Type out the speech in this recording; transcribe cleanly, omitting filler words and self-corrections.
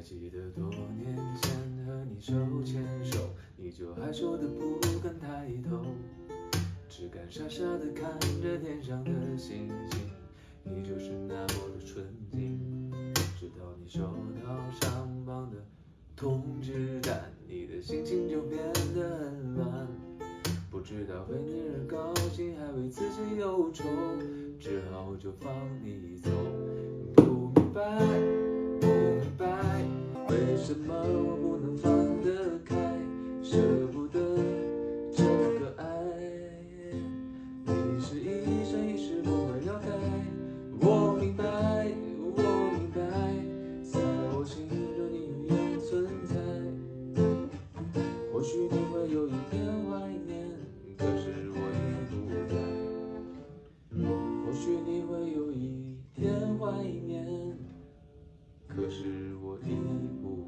记得多年前和你手牵手，你就害羞的不敢抬头，只敢傻傻的看着天上的星星，依旧是那么的纯净。直到你收到上榜的通知单，你的心情就变得很乱，不知道为你而高兴，还为自己忧愁，只好就放你走。不明白，不明白，为什么我不能放得开，舍不得这个爱。你是一生一世不会了开，我明白，我明白，在我心中你永远存在。或许你会有一点怀念，可是我已不在。或许你会有一点怀念，可是我已不